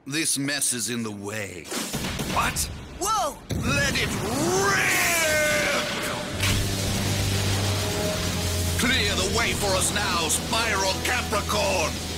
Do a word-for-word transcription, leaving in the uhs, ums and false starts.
This mess is in the way. What? Whoa! Let it rip! Clear the way for us now, Spiral Capricorn!